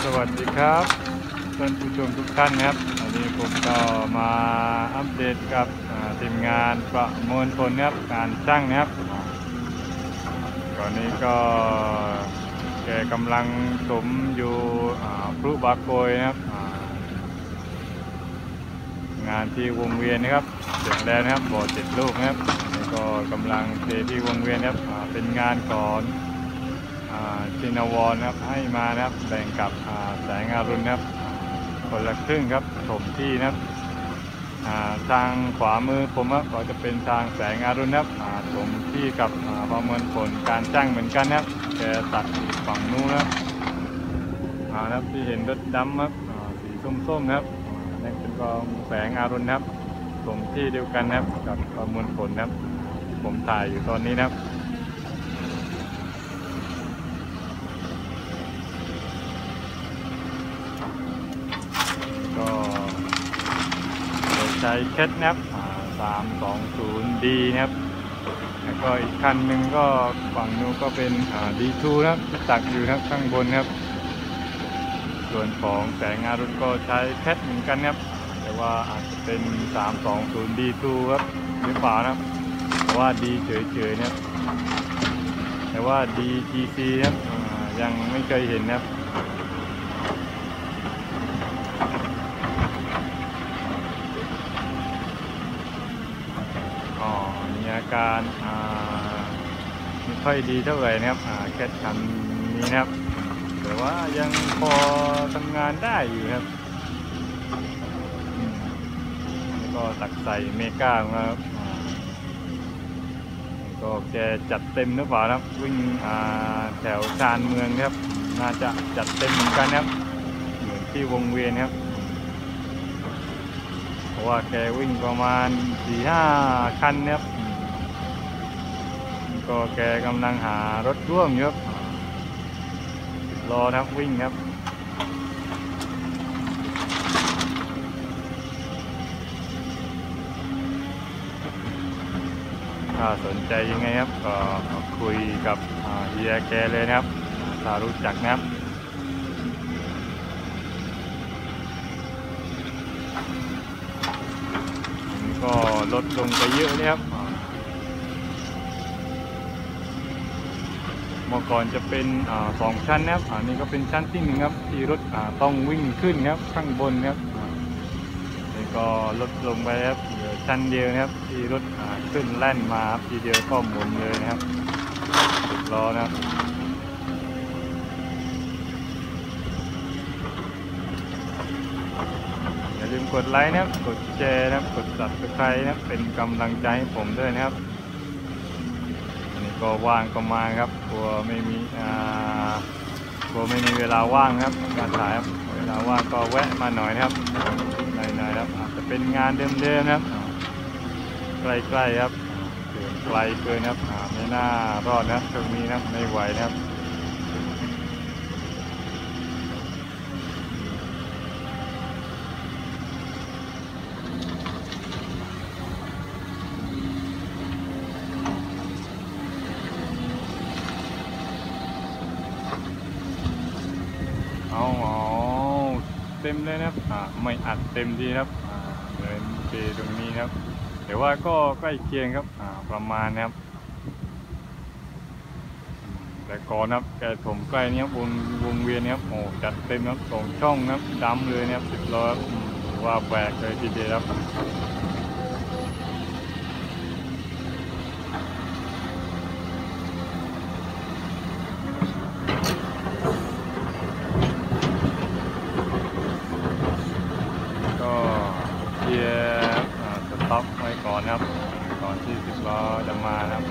วัสดีครับท่านผู้ชมทุกท่านครับวันนี้ผมก็มาอัปเดตกับทีมงานประมวลผลนะครับการช่างนะครับตอนนี้ก็แกกำลังสมอยู่พลุบาโกยนะครับงานที่วงเวียนนะครับเสร็จแล้วนะครับบ่อ7 ลูกนะครับนี่ก็กำลังเทที่วงเวียนนะครับเป็นงานก่อนชินวรนะครับให้มานะครับแบ่งกับแสงอรุณนะครับคนละครึ่งครับถมที่นะครับทางขวามือผมครับก็จะเป็นทางแสงอรุณนะครับถมที่กับประเมินผลการจ้างเหมือนกันนะครับแกตัดฝั่งนู้นนะครับที่เห็นรถดำครับสีส้มๆนะครับนั่นเป็นกองแสงอรุณนะครับถมที่เดียวกันนะครับกับประเมินผลนะครับผมถ่ายอยู่ตอนนี้นะครับใช้เคสนะครับ320D นะครับแล้วก็อีกคันหนึ่งก็ฝั่งนู้นก็เป็นD2 นะครับที่ตักอยู่นะครับข้างบนครับส่วนของแสงอรุณก็ใช้เคสเหมือนกันครับแต่ว่าอาจจะเป็น 320D2 ครับหรือเปล่านะครับแต่ว่า D เฉยๆนะครับแต่ว่า DTC ครับยังไม่เคยเห็นนะครับอาการไม่ค่อยดีเท่าไหร่นะครับแคทคันนี้นะครับแต่ว่ายังพอทำงานได้อยู่ครับก็ตักใส่เมกาของเราครับก็แกจัดเต็มหรือเปล่าครับวิ่งแถวชานเมืองครับน่าจะจัดเต็มเหมือนกันครับเหมือนที่วงเวียนครับเพราะว่าแกวิ่งประมาณ 4-5 คันครับก็แกกำลังหารถร่วมครับรอนักวิ่งครับถ้าสนใจยังไงครับก็คุยกับเฮียแกเลยนะครับถ้ารู้จักนะครับก็ลดลงไปเยอะเลยครับเมื่อก่อนจะเป็น2 ชั้นนะครับอันนี้ก็เป็นชั้นที่1ครับที่รถต้องวิ่งขึ้นครับข้างบนครับนี่ก็ลดลงไปครับเหลือชั้นเดียวนะครับที่รถขึ้นแล่นมาครับทีเดียวก็หมุนเลยนะครับ10 ล้อนะครับอย่าลืมกดไลค์นะครับกดแชร์นะครับกด Subscribe นะครับเป็นกำลังใจให้ผมด้วยนะครับก็ว่างก็มาครับกลัวไม่มีเวลาว่างครับการถ่ายครับเวลาว่างก็แวะมาหน่อยนะครับหน่อยครับอาจจะเป็นงานเดิมๆนะครับใกล้ๆครับไกลเกินครับไม่น่ารอดนะครับตรงนี้นะครับไม่ไหวนะครับเต็มเลยนะครับไม่อัดเต็มดีครับเลยเทตรงนี้ครับแต่ว่าก็ใกล้เคียงครับประมาณนะครับแต่ก่อนครับแกถมใกล้นี้ครับวงเวียนนี้ครับโอ้จัดเต็มครับ2 ช่องครับดำเลยนะครับ10 ล้อว่าแบกเลยทีเดียวครับสต็อปไว้ก่อนครับก่อนที่10 ล้อจะมานะครับ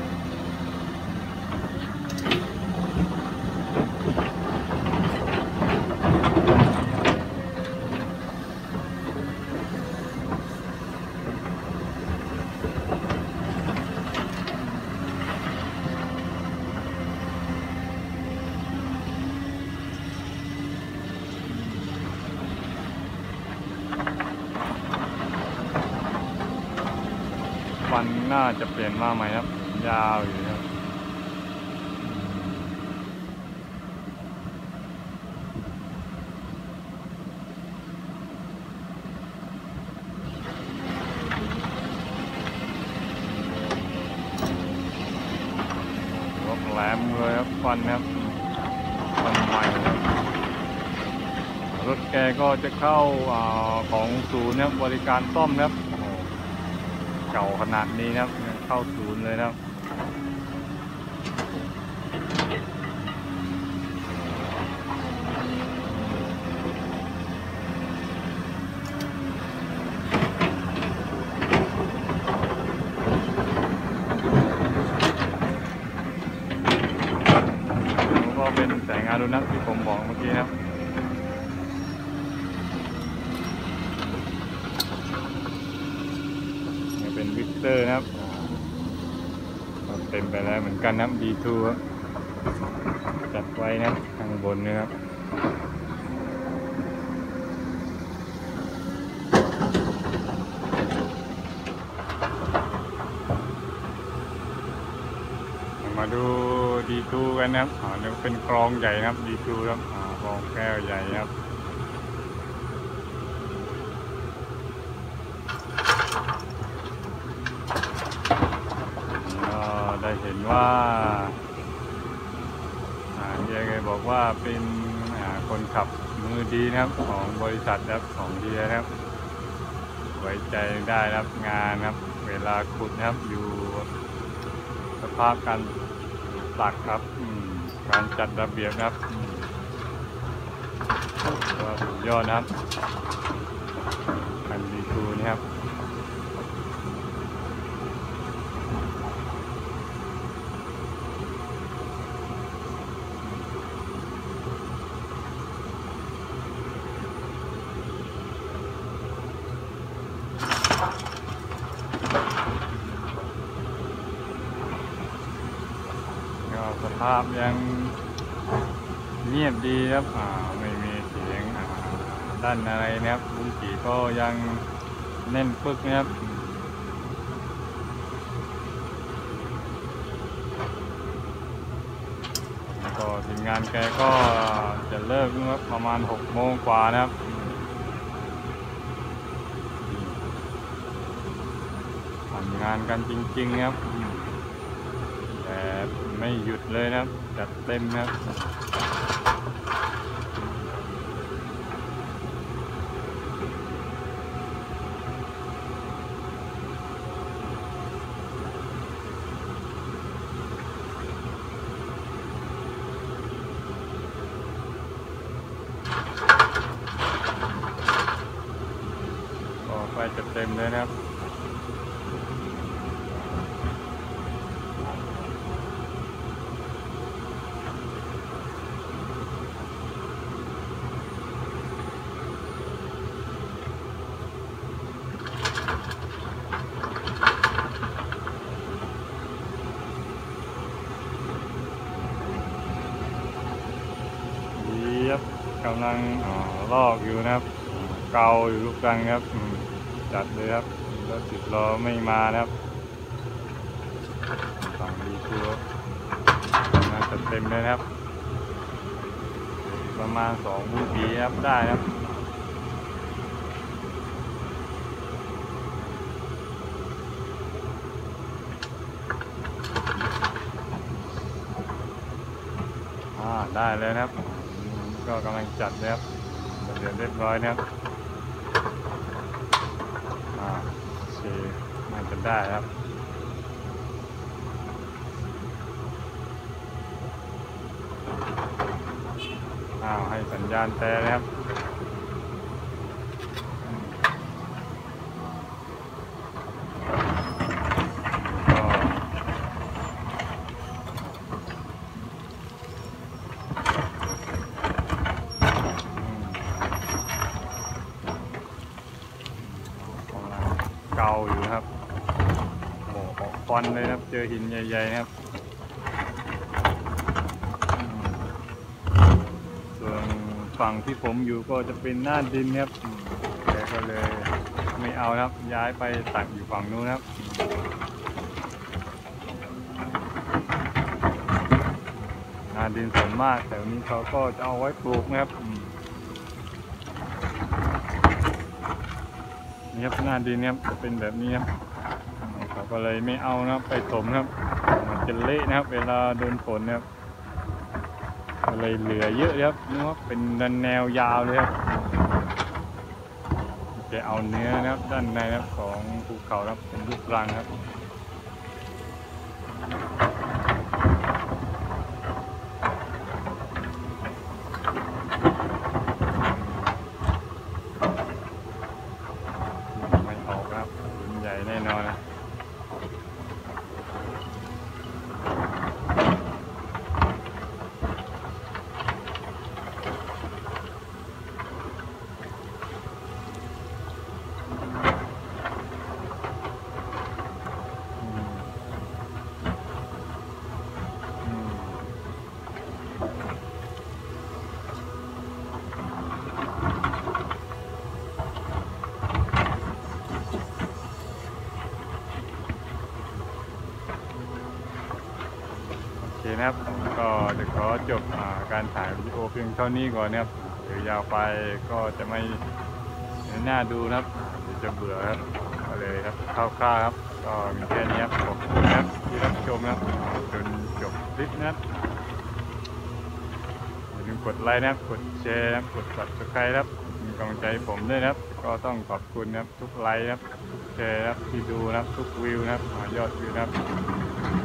ฟันน่าจะเปลี่ยนมาใหม่ครับยาวอยู่ครับ กครับควันครับควันใหม่ครับรถแกก็จะเข้าของศูนย์ครับบริการซ่อมครับโอ้โหเก่าขนาดนี้ครับเข้าศูนย์เลยครับก็เป็นแสงอรุณที่ผมบอกเมื่อกี้ครับนี่เป็นวิกเตอร์นะครับเต็มไปแล้วเหมือนกันครับ D2 ครับจัดไว้นะข้างบนนะครับมาดู D2 กันนะครับเดี๋ยวเป็นกรองใหญ่นะครับ D2 ครับกรองแก้วใหญ่ครับได้เห็นว่าเฮียบอกว่าเป็นคนขับมือดีนะครับของบริษัทครับของเฮียครับไว้ใจได้รับงานครับเวลาขุดนะครับอยู่สภาพการตักครับการจัดระเบียบครับก็สุดยอดนะครับคันดีทูนะครับสภาพยังเงียบดีครับไม่มีเสียงด้านอะไรนะครับบุ้งกี่ก็ยังแน่นปึกนะครับก็ทีมงานแกก็จะเลิกนะครับประมาณ6 โมงกว่านะครับทำงานกันจริงๆครับแต่ไม่หยุดเลยนะครับจัดเต็มนะครับก็ไฟจัดเต็มเลยนะครับกำลังลอกอยู่นะครับเกาอยู่ลูกรังครับจัดเลยครับรถ10 ล้อไม่มานะครับฝั่งดีทัวร์มาจัดเต็มเลยนะครับประมาณ2 บุ้งกี่ครับได้ครับได้เลยนะครับก็กำลังจัดนะครับเรียบร้อยนะครับโอเคน่าจะได้ครับให้สัญญาณแต่นะครับเกาอยู่ครับโอ้โหควันเลยครับเจอหินใหญ่ๆนะครับส่วนฝั่งที่ผมอยู่ก็จะเป็นหน้าดินครับแต่ก็เลยไม่เอาครับย้ายไปตักอยู่ฝั่งนู้นครับหน้าดินส่วนมากแต่วันนี้เขาก็จะเอาไว้ปลูกนะครับนี่ครับหน้าดินครับจะเป็นแบบนี้ครับเขาก็เลยไม่เอานะครับไปถมครับมันจะเละนะครับเวลาโดนฝนนะครับเลยเหลือเยอะครับนึกว่าเป็นแนวยาวเลยครับจะเอาเนื้อนะครับด้านในนะครับของภูเขาครับเป็นรูปรังครับไม่ออกครับรุ่นใหญ่แน่นอนนะอืมอืม โอเคนะครับผมก็จะขอจบการถ่ายวิดีโอเพียงเท่านี้ก่อนนะครับเดี๋ยวยาวไปก็จะไม่น่าดูนะครับเดี๋ยวจะเบื่อครับก็เลยครับคร่าวๆครับก็มีแค่นี้ครับขอบคุณนะครับที่รับชมนะครับจนจบคลิปนะครับอย่าลืมกดไลค์นะครับกดแชร์นะครับกด Subscribe นะครับมีกำลังใจให้ผมด้วยนะครับก็ต้องขอบคุณนะครับทุกไลค์นะครับทุกแชร์นะครับที่ดูนะครับทุกวิวนะครับยอดวิวนะครับ